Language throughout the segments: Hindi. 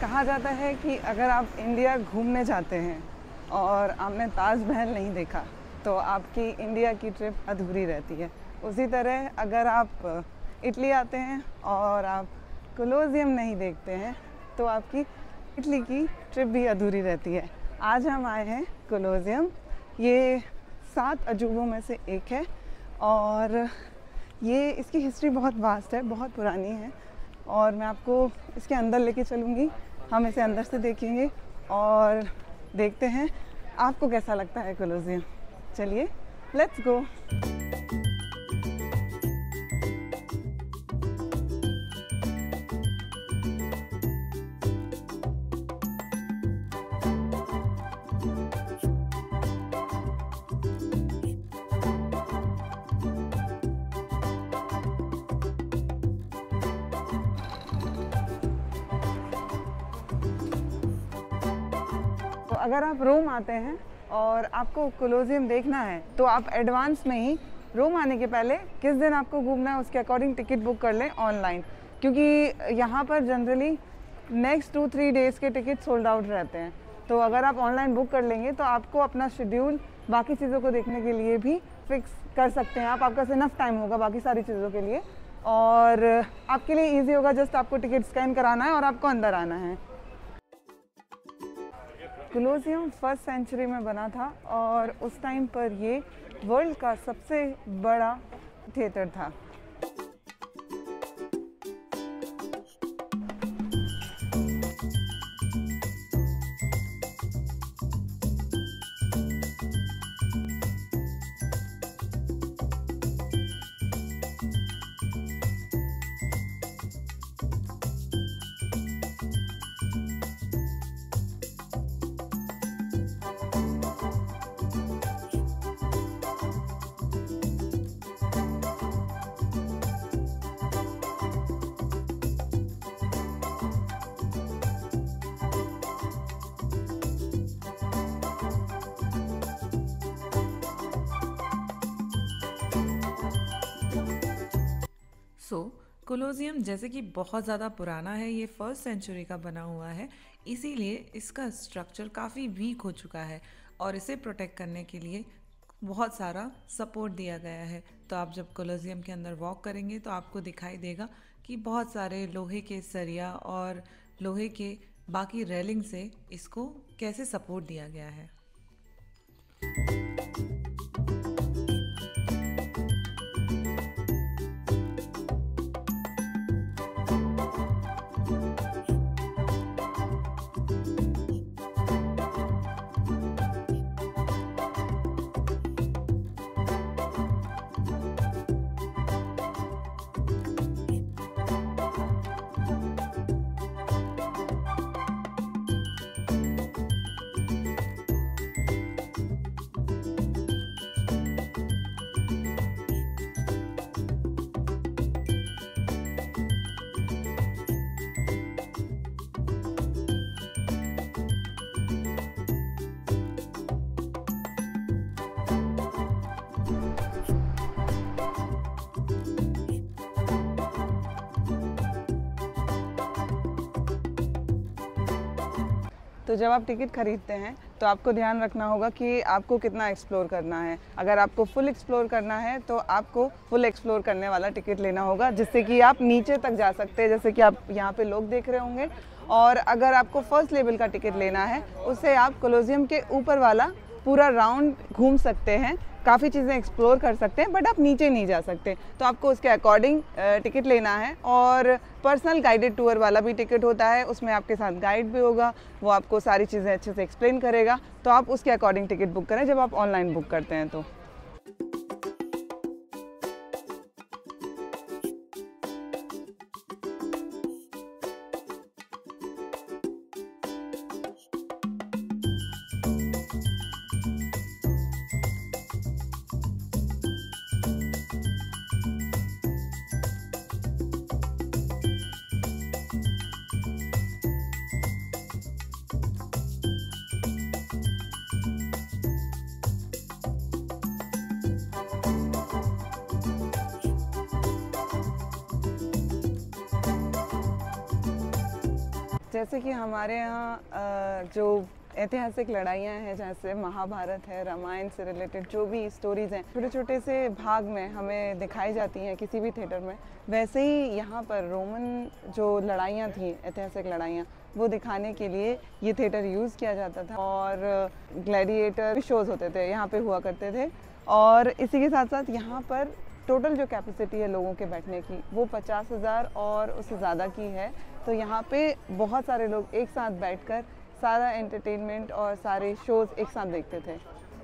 कहा जाता है कि अगर आप इंडिया घूमने जाते हैं और आपने ताजमहल नहीं देखा तो आपकी इंडिया की ट्रिप अधूरी रहती है। उसी तरह अगर आप इटली आते हैं और आप कोलोसियम नहीं देखते हैं तो आपकी इटली की ट्रिप भी अधूरी रहती है। आज हम आए हैं कोलोसियम। ये 7 अजूबों में से एक है और ये इसकी हिस्ट्री बहुत वास्ट है, बहुत पुरानी है और मैं आपको इसके अंदर लेके चलूँगी। हम इसे अंदर से देखेंगे और देखते हैं आपको कैसा लगता है कोलोसियम। चलिए लेट्स गो। तो अगर आप रोम आते हैं और आपको कोलोसियम देखना है तो आप एडवांस में ही रोम आने के पहले किस दिन आपको घूमना है उसके अकॉर्डिंग टिकट बुक कर लें ऑनलाइन, क्योंकि यहाँ पर जनरली नेक्स्ट 2-3 डेज़ के टिकट सोल्ड आउट रहते हैं। तो अगर आप ऑनलाइन बुक कर लेंगे तो आपको अपना शेड्यूल बाकी चीज़ों को देखने के लिए भी फिक्स कर सकते हैं। आपके पास इनफ टाइम होगा बाकी सारी चीज़ों के लिए और आपके लिए ईजी होगा। जस्ट आपको टिकट स्कैन कराना है और आपको अंदर आना है। कोलोसियम 1st सेंचुरी में बना था और उस टाइम पर ये वर्ल्ड का सबसे बड़ा थिएटर था। कोलोसियम जैसे कि बहुत ज़्यादा पुराना है, ये 1st सेंचुरी का बना हुआ है, इसीलिए इसका स्ट्रक्चर काफ़ी वीक हो चुका है और इसे प्रोटेक्ट करने के लिए बहुत सारा सपोर्ट दिया गया है। तो आप जब कोलोसियम के अंदर वॉक करेंगे तो आपको दिखाई देगा कि बहुत सारे लोहे के सरिया और लोहे के बाकी रेलिंग से इसको कैसे सपोर्ट दिया गया है। तो जब आप टिकट खरीदते हैं तो आपको ध्यान रखना होगा कि आपको कितना एक्सप्लोर करना है। अगर आपको फुल एक्सप्लोर करना है तो आपको फुल एक्सप्लोर करने वाला टिकट लेना होगा, जिससे कि आप नीचे तक जा सकते हैं, जैसे कि आप यहाँ पे लोग देख रहे होंगे। और अगर आपको फर्स्ट लेवल का टिकट लेना है उससे आप कोलोसियम के ऊपर वाला पूरा राउंड घूम सकते हैं, काफ़ी चीज़ें एक्सप्लोर कर सकते हैं, बट आप नीचे नहीं जा सकते। तो आपको उसके अकॉर्डिंग टिकट लेना है। और पर्सनल गाइडेड टूर वाला भी टिकट होता है, उसमें आपके साथ गाइड भी होगा, वो आपको सारी चीज़ें अच्छे से एक्सप्लेन करेगा। तो आप उसके अकॉर्डिंग टिकट बुक करें जब आप ऑनलाइन बुक करते हैं तो। जैसे कि हमारे यहाँ जो ऐतिहासिक लड़ाइयाँ हैं, जैसे महाभारत है, रामायण से रिलेटेड जो भी स्टोरीज़ हैं, छोटे छोटे से भाग में हमें दिखाई जाती हैं किसी भी थिएटर में, वैसे ही यहाँ पर रोमन जो लड़ाइयाँ थी, ऐतिहासिक लड़ाइयाँ, वो दिखाने के लिए ये थिएटर यूज़ किया जाता था। और ग्लैडिएटर शोज़ होते थे, यहाँ पे हुआ करते थे। और इसी के साथ साथ यहाँ पर टोटल जो कैपेसिटी है लोगों के बैठने की वो 50,000 और उससे ज़्यादा की है। तो यहाँ पे बहुत सारे लोग एक साथ बैठकर सारा एंटरटेनमेंट और सारे शोज़ एक साथ देखते थे।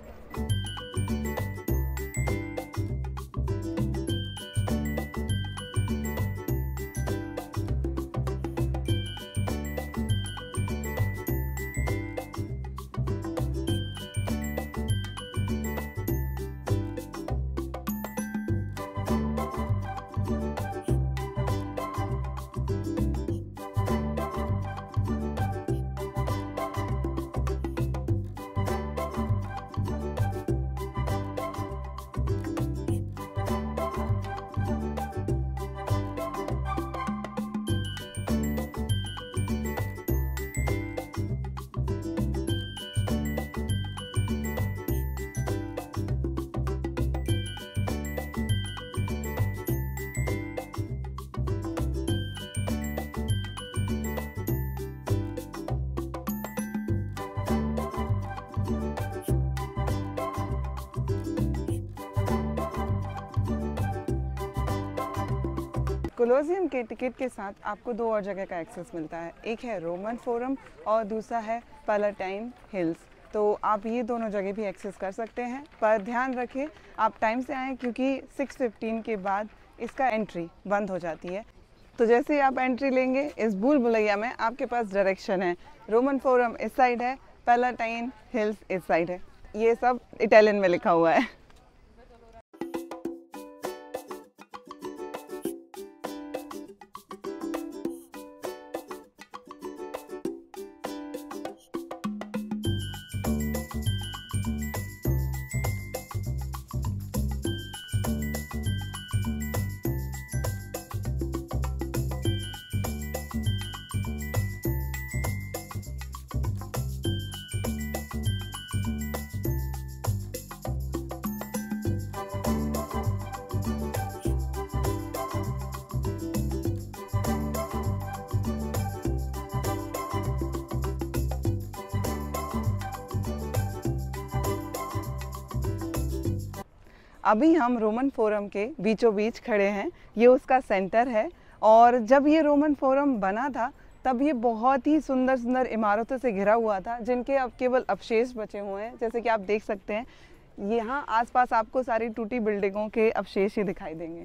कोलोसियम के टिकट के साथ आपको 2 और जगह का एक्सेस मिलता है। एक है रोमन फोरम और दूसरा है पैलाटाइन हिल्स। तो आप ये दोनों जगह भी एक्सेस कर सकते हैं, पर ध्यान रखें आप टाइम से आएँ, क्योंकि 6:15 के बाद इसका एंट्री बंद हो जाती है। तो जैसे ही आप एंट्री लेंगे, इस भूल भुलैया में आपके पास डायरेक्शन है। रोमन फोरम इस साइड है, पैलाटाइन हिल्स इस साइड है। ये सब इटालियन में लिखा हुआ है। अभी हम रोमन फोरम के बीचों बीच खड़े हैं। ये उसका सेंटर है। और जब ये रोमन फोरम बना था तब ये बहुत ही सुंदर सुंदर इमारतों से घिरा हुआ था, जिनके अब केवल अवशेष बचे हुए हैं। जैसे कि आप देख सकते हैं, यहाँ आसपास आपको सारी टूटी बिल्डिंगों के अवशेष ही दिखाई देंगे।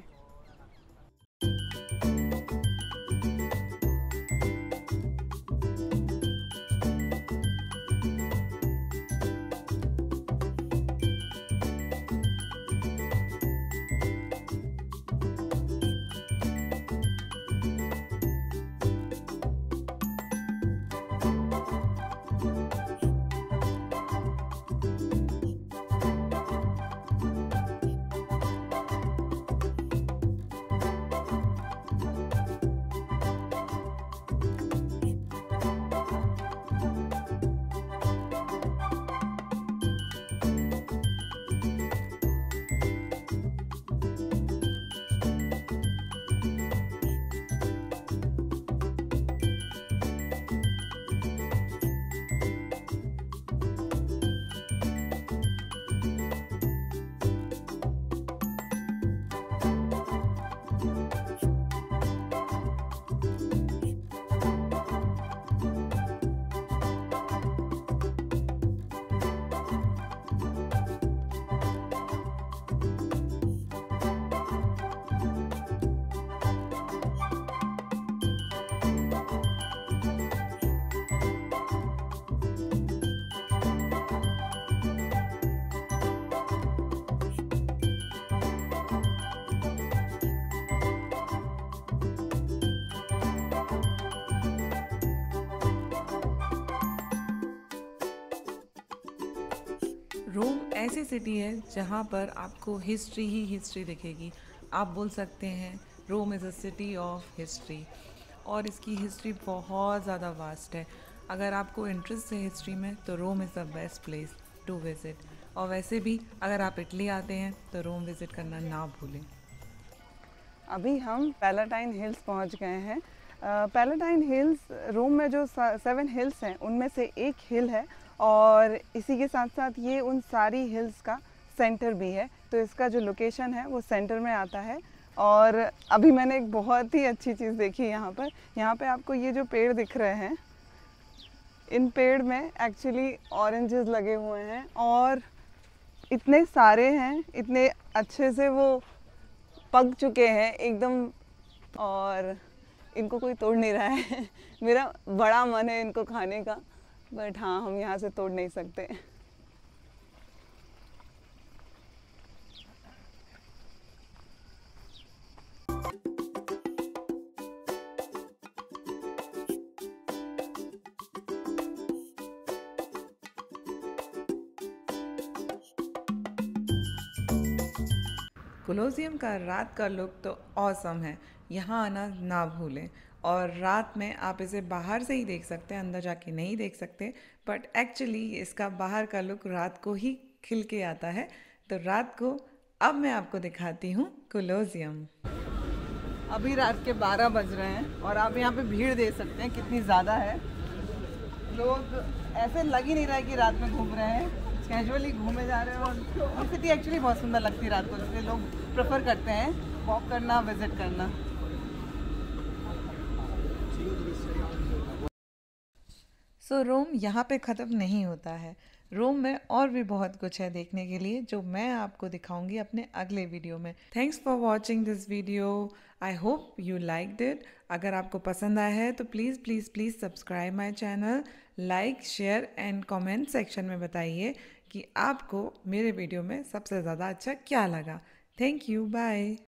रोम ऐसी सिटी है जहाँ पर आपको हिस्ट्री ही हिस्ट्री दिखेगी। आप बोल सकते हैं Rome is a city of history. और इसकी हिस्ट्री बहुत ज़्यादा वास्ट है। अगर आपको इंटरेस्ट है हिस्ट्री में तो Rome is the best place to visit. और वैसे भी अगर आप इटली आते हैं तो रोम विज़िट करना ना भूलें। अभी हम पैलाटाइन हिल्स पहुंच गए हैं। पैलाटाइन हिल्स रोम में जो 7 हिल्स हैं उनमें से एक हिल है, और इसी के साथ साथ ये उन सारी हिल्स का सेंटर भी है। तो इसका जो लोकेशन है वो सेंटर में आता है। और अभी मैंने एक बहुत ही अच्छी चीज़ देखी यहाँ पे आपको ये जो पेड़ दिख रहे हैं, इन पेड़ में एक्चुअली ऑरेंजेस लगे हुए हैं और इतने सारे हैं, इतने अच्छे से वो पक चुके हैं एकदम, और इनको कोई तोड़ नहीं रहा है। मेरा बड़ा मन है इनको खाने का, बट हाँ, हम यहाँ से तोड़ नहीं सकते। कोलोसियम का रात का लुक तो ऑसम है, यहाँ आना ना भूलें। और रात में आप इसे बाहर से ही देख सकते हैं, अंदर जाके नहीं देख सकते, बट एक्चुअली इसका बाहर का लुक रात को ही खिल के आता है। तो रात को अब मैं आपको दिखाती हूँ कोलोसियम। अभी रात के 12 बज रहे हैं और आप यहाँ पे भीड़ देख सकते हैं कितनी ज़्यादा है। लोग ऐसे लग ही नहीं रहा है कि रात में घूम रहे हैं, कैजुअली घूमे जा रहे हैं। और सिटी एक्चुअली बहुत सुंदर लगती है रात को, इसलिए लोग प्रेफर करते हैं वॉक करना, विजिट करना। सो रोम यहाँ पे ख़त्म नहीं होता है। रोम में और भी बहुत कुछ है देखने के लिए, जो मैं आपको दिखाऊंगी अपने अगले वीडियो में। Thanks for watching this video. I hope you liked it. अगर आपको पसंद आया है तो please please please subscribe my channel, like, share and comment section में बताइए कि आपको मेरे वीडियो में सबसे ज़्यादा अच्छा क्या लगा। Thank you, bye.